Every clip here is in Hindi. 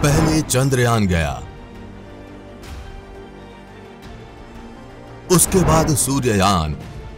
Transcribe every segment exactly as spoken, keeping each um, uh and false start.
पहले चंद्रयान गया, उसके बाद सूर्ययान,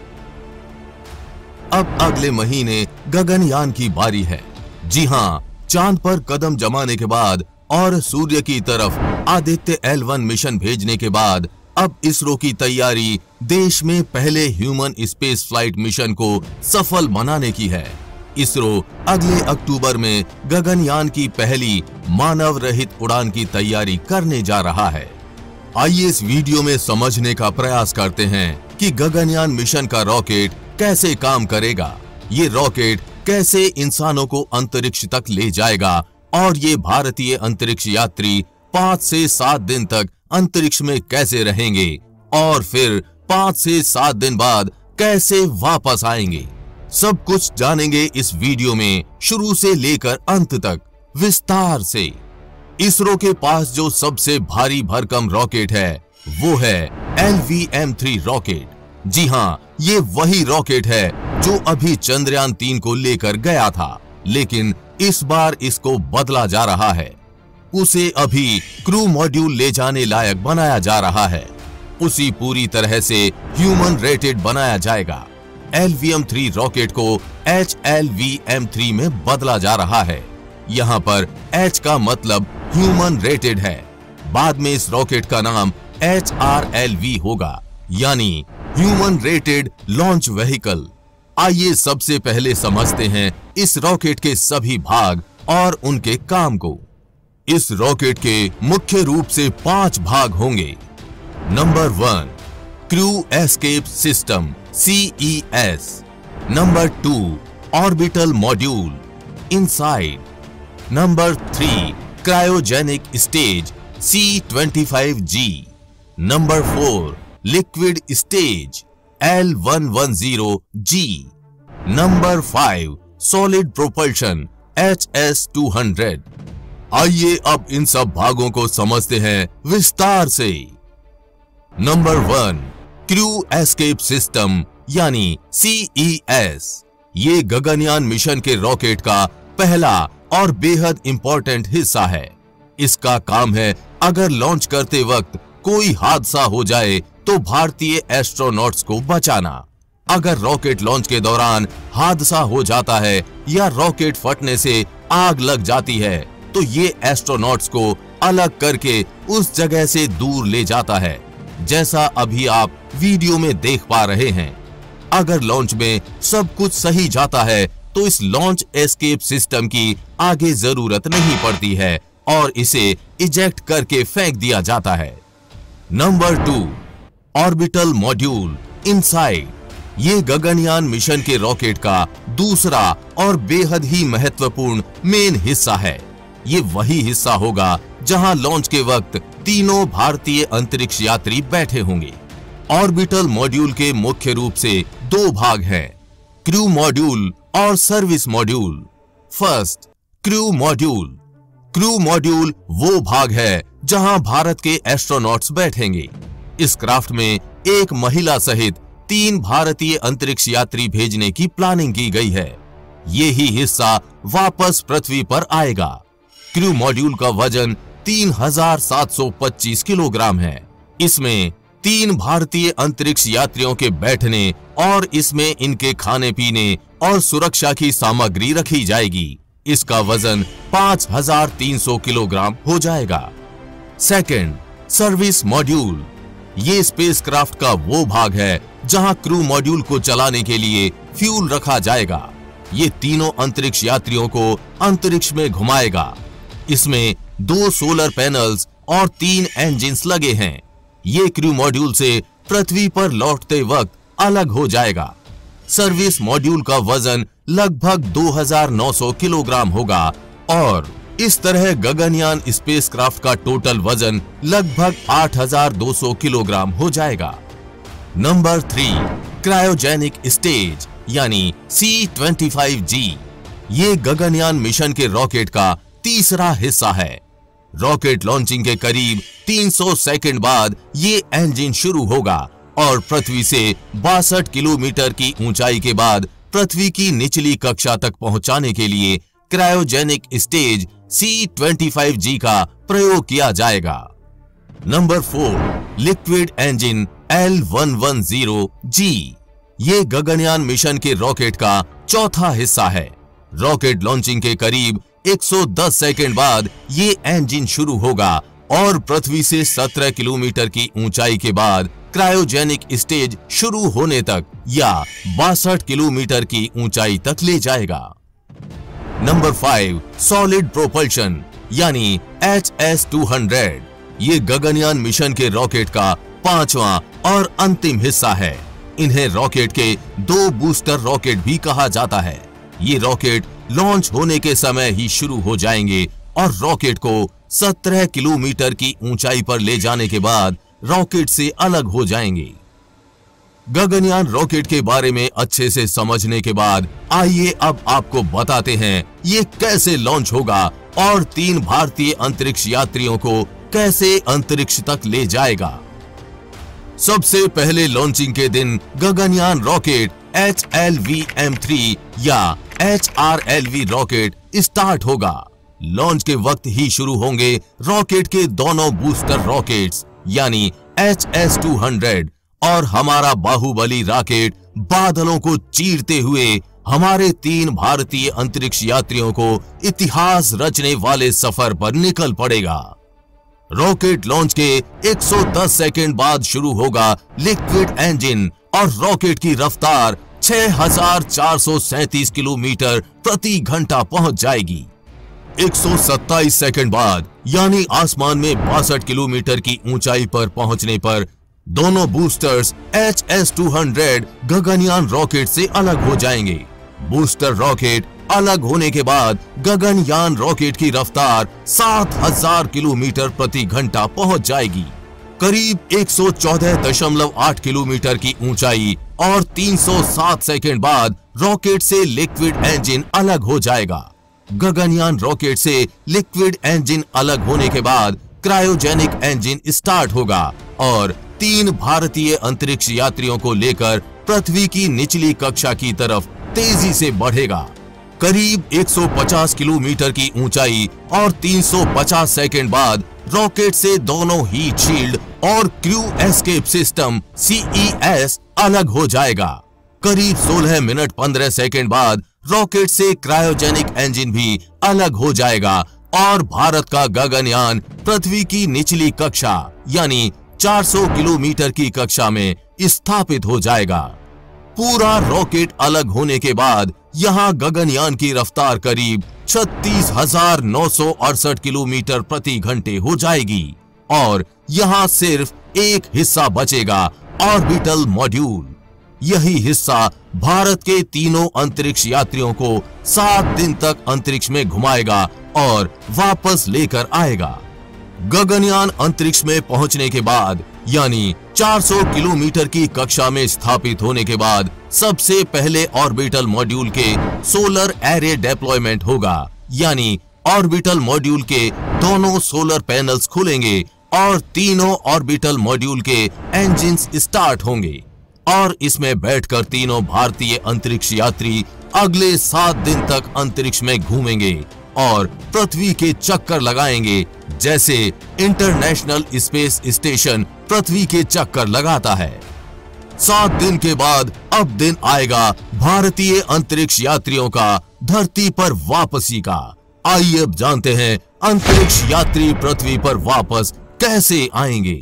अब अगले महीने गगनयान की बारी है। जी हां, चांद पर कदम जमाने के बाद और सूर्य की तरफ आदित्य एल वन मिशन भेजने के बाद अब इसरो की तैयारी देश में पहले ह्यूमन स्पेस फ्लाइट मिशन को सफल बनाने की है। इसरो अगले अक्टूबर में गगनयान की पहली मानव रहित उड़ान की तैयारी करने जा रहा है। आइए इस वीडियो में समझने का प्रयास करते हैं कि गगनयान मिशन का रॉकेट कैसे काम करेगा, ये रॉकेट कैसे इंसानों को अंतरिक्ष तक ले जाएगा और ये भारतीय अंतरिक्ष यात्री पांच से सात दिन तक अंतरिक्ष में कैसे रहेंगे और फिर पांच से सात दिन बाद कैसे वापस आएंगे। सब कुछ जानेंगे इस वीडियो में शुरू से लेकर अंत तक विस्तार से। इसरो के पास जो सबसे भारी भरकम रॉकेट है वो है L V M three rocket. जी हां, ये वही रॉकेट है जो अभी चंद्रयान तीन को लेकर गया था, लेकिन इस बार इसको बदला जा रहा है। उसे अभी क्रू मॉड्यूल ले जाने लायक बनाया जा रहा है, उसी पूरी तरह से ह्यूमन रेटेड बनाया जाएगा। L V M three rocket को H L V M three में बदला जा रहा है। यहाँ पर H का मतलब ह्यूमन रेटेड है। बाद में इस रॉकेट का नाम एच आर एल वी होगा, यानी ह्यूमन रेटेड लॉन्च व्हीकल। आइए सबसे पहले समझते हैं इस रॉकेट के सभी भाग और उनके काम को। इस रॉकेट के मुख्य रूप से पांच भाग होंगे। Number one, crew escape system C E S. Number two, orbital module inside. Number three, cryogenic stage C twenty five G. Number four, liquid stage L one one zero G. Number five, solid propulsion H S two hundred. आइए अब इन सब भागों को समझते हैं विस्तार से। Number one, crew escape system यानी सी ई एस। ये गगनयान मिशन के रॉकेट का पहला और बेहद इंपॉर्टेंट हिस्सा है। इसका काम है अगर लॉन्च करते वक्त कोई हादसा हो जाए तो भारतीय एस्ट्रोनॉट्स को बचाना। अगर रॉकेट लॉन्च के दौरान हादसा हो जाता है या रॉकेट फटने से आग लग जाती है तो ये एस्ट्रोनॉट्स को अलग करके उस जगह से दूर ले जाता है, जैसा अभी आप वीडियो में देख पा रहे हैं। अगर लॉन्च में सब कुछ सही जाता है तो इस लॉन्च एस्केप सिस्टम की आगे जरूरत नहीं पड़ती है और इसे इजेक्ट करके फेंक दिया जाता है। Number two, orbital module inside. ये गगनयान मिशन के रॉकेट का दूसरा और बेहद ही महत्वपूर्ण मेन हिस्सा है। ये वही हिस्सा होगा जहां लॉन्च के वक्त तीनों भारतीय अंतरिक्ष यात्री बैठे होंगे। ऑर्बिटल मॉड्यूल के मुख्य रूप से दो भाग हैं, क्रू मॉड्यूल और service module. First, crew module. Crew module वो भाग है जहां भारत के एस्ट्रोनॉट्स बैठेंगे। इस क्राफ्ट में एक महिला सहित तीन भारतीय अंतरिक्ष यात्री भेजने की प्लानिंग की गई है। ये ही हिस्सा वापस पृथ्वी पर आएगा। क्रू मॉड्यूल का वजन तीन हजार सात सौ पच्चीस किलोग्राम है। इसमें तीन भारतीय अंतरिक्ष यात्रियों के बैठने और इसमें इनके खाने पीने और सुरक्षा की सामग्री रखी जाएगी। इसका वजन पांच हजार तीन सौ किलोग्राम हो जाएगा। Second, service module. ये स्पेसक्राफ्ट का वो भाग है जहां क्रू मॉड्यूल को चलाने के लिए फ्यूल रखा जाएगा। ये तीनों अंतरिक्ष यात्रियों को अंतरिक्ष में घुमाएगा। इसमें दो सोलर पैनल्स और तीन इंजन्स लगे हैं। ये क्रू मॉड्यूल से पृथ्वी पर लौटते वक्त अलग हो जाएगा। सर्विस मॉड्यूल का वजन लगभग दो हजार नौ सौ किलोग्राम होगा और इस तरह गगनयान स्पेसक्राफ्ट का टोटल वजन लगभग आठ हजार दो सौ किलोग्राम हो जाएगा। नंबर थ्री, क्रायोजेनिक स्टेज यानी सी ट्वेंटी फाइव जी। ये गगनयान मिशन के रॉकेट का तीसरा हिस्सा है। रॉकेट लॉन्चिंग के करीब तीन सौ सेकंड बाद ये इंजन शुरू होगा और पृथ्वी से बासठ किलोमीटर की ऊंचाई के बाद पृथ्वी की निचली कक्षा तक पहुंचाने के लिए cryogenic stage C twenty five G का प्रयोग किया जाएगा। Number four, liquid engine L one one zero G. ये गगनयान मिशन के रॉकेट का चौथा हिस्सा है। रॉकेट लॉन्चिंग के करीब एक सौ दस सेकंड बाद ये इंजन शुरू होगा और पृथ्वी से सत्रह किलोमीटर की ऊंचाई के बाद क्रायोजेनिक स्टेज शुरू होने तक या बासठ किलोमीटर की ऊंचाई तक ले जाएगा। नंबर फाइव, सॉलिड प्रोपल्शन यानी एच एस टू हंड्रेड। ये गगनयान मिशन के रॉकेट का पांचवा और अंतिम हिस्सा है। इन्हें रॉकेट के दो बूस्टर रॉकेट भी कहा जाता है। ये रॉकेट लॉन्च होने के समय ही शुरू हो जाएंगे और रॉकेट को सत्रह किलोमीटर की ऊंचाई पर ले जाने के बाद रॉकेट से अलग हो जाएंगे। गगनयान रॉकेट के बारे में अच्छे से समझने के बाद आइए अब आपको बताते हैं ये कैसे लॉन्च होगा और तीन भारतीय अंतरिक्ष यात्रियों को कैसे अंतरिक्ष तक ले जाएगा। सबसे पहले लॉन्चिंग के दिन Gaganyaan rocket H L V M three या H R L V rocket start होगा। लॉन्च के वक्त ही शुरू होंगे रॉकेट के दोनों बूस्टर रॉकेट्स यानी एच एस टू हंड्रेड और हमारा बाहुबली रॉकेट बादलों को चीरते हुए हमारे तीन भारतीय अंतरिक्ष यात्रियों को इतिहास रचने वाले सफर पर निकल पड़ेगा। रॉकेट लॉन्च के एक सौ दस सेकंड बाद शुरू होगा लिक्विड इंजन और रॉकेट की रफ्तार छह हज़ार चार सौ सैंतीस किलोमीटर प्रति घंटा पहुंच जाएगी। एक सौ सत्ताईस सेकंड बाद यानी आसमान में बासठ किलोमीटर की ऊंचाई पर पहुंचने पर दोनों boosters H S two hundred Gaganyaan rocket से अलग हो जाएंगे। बूस्टर रॉकेट अलग होने के बाद गगनयान रॉकेट की रफ्तार सात हज़ार किलोमीटर प्रति घंटा पहुंच जाएगी। करीब एक सौ चौदह दशमलव आठ किलोमीटर की ऊंचाई और तीन सौ सात सेकंड बाद रॉकेट से लिक्विड इंजन अलग हो जाएगा। गगनयान रॉकेट से लिक्विड इंजन अलग होने के बाद क्रायोजेनिक इंजन स्टार्ट होगा और तीन भारतीय अंतरिक्ष यात्रियों को लेकर पृथ्वी की निचली कक्षा की तरफ तेजी से बढ़ेगा। करीब एक सौ पचास किलोमीटर की ऊंचाई और तीन सौ पचास सेकंड बाद रॉकेट से दोनों हीट शील्ड और crew escape system C E S अलग हो जाएगा। करीब सोलह मिनट पंद्रह सेकंड बाद रॉकेट से क्रायोजेनिक इंजन भी अलग हो जाएगा और भारत का गगनयान पृथ्वी की निचली कक्षा यानी चार सौ किलोमीटर की कक्षा में स्थापित हो जाएगा। पूरा रॉकेट अलग होने के बाद यहाँ गगनयान की रफ्तार करीब छत्तीस हज़ार नौ सौ अड़सठ किलोमीटर प्रति घंटे हो जाएगी और यहाँ सिर्फ एक हिस्सा बचेगा, ऑर्बिटल मॉड्यूल। यही हिस्सा भारत के तीनों अंतरिक्ष यात्रियों को सात दिन तक अंतरिक्ष में घुमाएगा और वापस लेकर आएगा। गगनयान अंतरिक्ष में पहुंचने के बाद यानी चार सौ किलोमीटर की कक्षा में स्थापित होने के बाद सबसे पहले ऑर्बिटल मॉड्यूल के सोलर एरे डिप्लॉयमेंट होगा, यानी ऑर्बिटल मॉड्यूल के दोनों सोलर पैनल्स खुलेंगे और तीनों ऑर्बिटल मॉड्यूल के इंजन्स स्टार्ट होंगे और इसमें बैठकर तीनों भारतीय अंतरिक्ष यात्री अगले सात दिन तक अंतरिक्ष में घूमेंगे और पृथ्वी के चक्कर लगाएंगे, जैसे इंटरनेशनल स्पेस स्टेशन पृथ्वी के चक्कर लगाता है। सात दिन के बाद अब दिन आएगा भारतीय अंतरिक्ष यात्रियों का धरती पर वापसी का। आइए अब जानते हैं अंतरिक्ष यात्री पृथ्वी पर वापस कैसे आएंगे।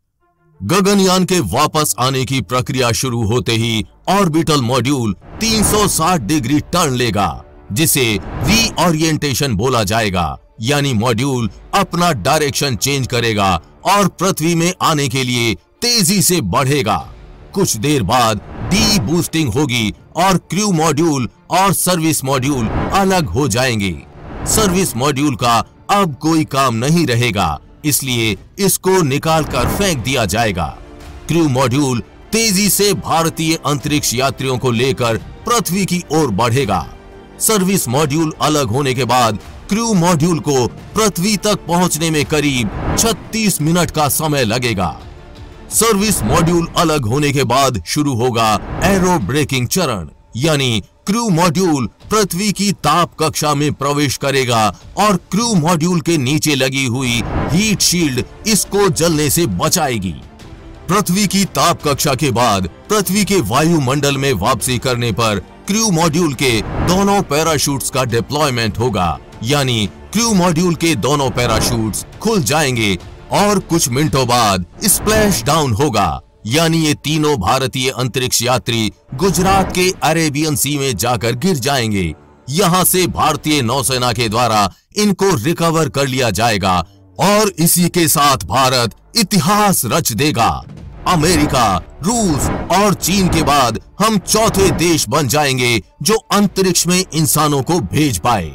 गगनयान के वापस आने की प्रक्रिया शुरू होते ही ऑर्बिटल मॉड्यूल तीन सौ साठ डिग्री टर्न लेगा, जिसे रीओरिएंटेशन बोला जाएगा, यानी मॉड्यूल अपना डायरेक्शन चेंज करेगा और पृथ्वी में आने के लिए तेजी से बढ़ेगा। कुछ देर बाद डी बूस्टिंग होगी और क्रू मॉड्यूल और सर्विस मॉड्यूल अलग हो जाएंगे। सर्विस मॉड्यूल का अब कोई काम नहीं रहेगा, इसलिए इसको निकाल कर फेंक दिया जाएगा। क्रू मॉड्यूल तेजी से भारतीय अंतरिक्ष यात्रियों को लेकर पृथ्वी की ओर बढ़ेगा। सर्विस मॉड्यूल अलग होने के बाद क्रू मॉड्यूल को पृथ्वी तक पहुंचने में करीब छत्तीस मिनट का समय लगेगा। सर्विस मॉड्यूल अलग होने के बाद शुरू होगा एरो ब्रेकिंग चरण, यानी क्रू मॉड्यूल पृथ्वी की ताप कक्षा में प्रवेश करेगा और क्रू मॉड्यूल के नीचे लगी हुई हीट शील्ड इसको जलने से बचाएगी। पृथ्वी की ताप कक्षा के बाद पृथ्वी के वायुमंडल में वापसी करने पर क्रू मॉड्यूल के दोनों पैराशूट्स का डिप्लॉयमेंट होगा, यानी क्रू मॉड्यूल के दोनों पैराशूट्स खुल जाएंगे और कुछ मिनटों बाद स्प्लैश डाउन होगा, यानी ये तीनों भारतीय अंतरिक्ष यात्री गुजरात के अरेबियन सी में जाकर गिर जाएंगे। यहां से भारतीय नौसेना के द्वारा इनको रिकवर कर लिया जाएगा और इसी के साथ भारत इतिहास रच देगा। अमेरिका, रूस और चीन के बाद हम चौथे देश बन जाएंगे जो अंतरिक्ष में इंसानों को भेज पाए।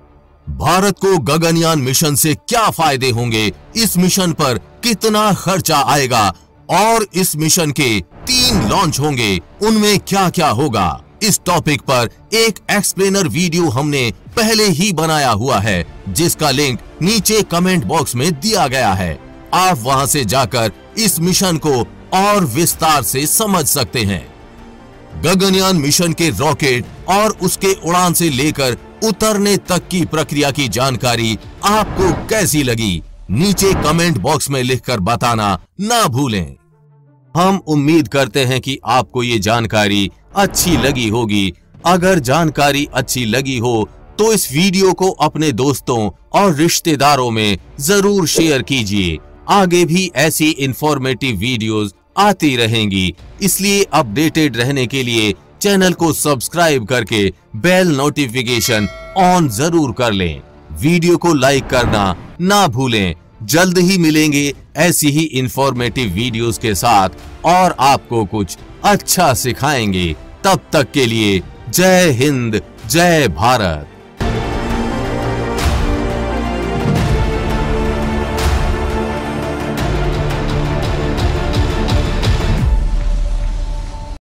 भारत को गगनयान मिशन से क्या फायदे होंगे, इस मिशन पर कितना खर्चा आएगा और इस मिशन के तीन लॉन्च होंगे, उनमें क्या क्या होगा, इस टॉपिक पर एक एक्सप्लेनर वीडियो हमने पहले ही बनाया हुआ है, जिसका लिंक नीचे कमेंट बॉक्स में दिया गया है। आप वहां से जाकर इस मिशन को और विस्तार से समझ सकते हैं। गगनयान मिशन के रॉकेट और उसके उड़ान से लेकर उतरने तक की प्रक्रिया की जानकारी आपको कैसी लगी, नीचे कमेंट बॉक्स में लिखकर बताना ना भूलें। हम उम्मीद करते हैं कि आपको ये जानकारी अच्छी लगी होगी। अगर जानकारी अच्छी लगी हो तो इस वीडियो को अपने दोस्तों और रिश्तेदारों में जरूर शेयर कीजिए। आगे भी ऐसी इंफॉर्मेटिव वीडियोस आती रहेंगी, इसलिए अपडेटेड रहने के लिए चैनल को सब्सक्राइब करके बेल नोटिफिकेशन ऑन जरूर कर लें। वीडियो को लाइक करना ना भूलें। जल्द ही मिलेंगे ऐसी ही इंफॉर्मेटिव वीडियोस के साथ और आपको कुछ अच्छा सिखाएंगे। तब तक के लिए जय हिंद, जय भारत।